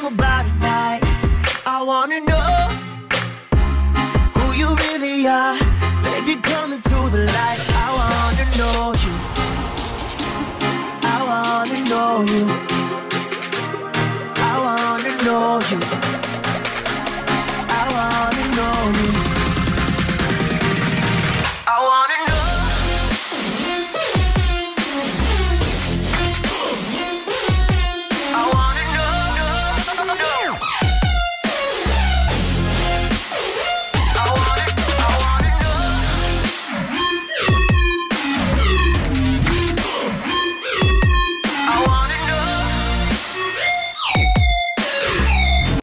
about tonight. I wanna know who you really are. Baby, come into the light. I wanna know you. I wanna know you. I wanna know you.